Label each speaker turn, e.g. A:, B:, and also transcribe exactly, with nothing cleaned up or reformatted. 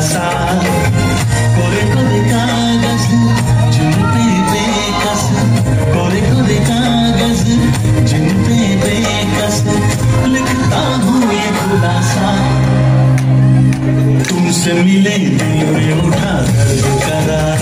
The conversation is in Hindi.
A: खुलासा, कोरे कोरे कागज जिन पे बेकस, कोरे कोरे कागज जिन पे बेकस लिखता हूँ ये खुलासा। तुमसे मिले दिल में उठा दर्द करा।